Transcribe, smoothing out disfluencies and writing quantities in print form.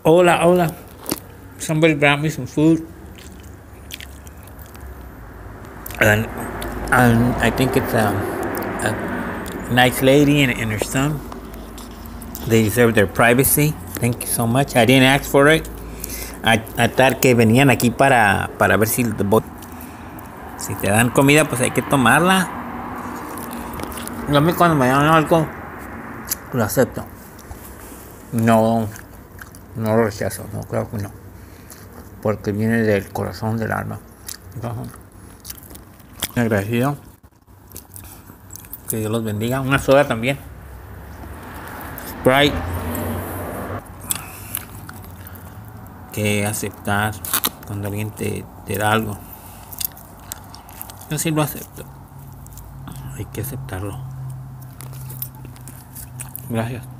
Hola, hola. Somebody brought me some food. And I think it's a nice lady and her son. They deserve their privacy. Thank you so much. I didn't ask for it. I thought que venían aquí para ver si te dan comida, pues hay que tomarla. A mí cuando me dan algo, lo acepto. No lo rechazo, no, creo que no. Porque viene del corazón, del alma. Entonces, agradecido. Que Dios los bendiga. Una soda también. Sprite. Que aceptar cuando alguien te da algo. Yo sí lo acepto. Hay que aceptarlo. Gracias.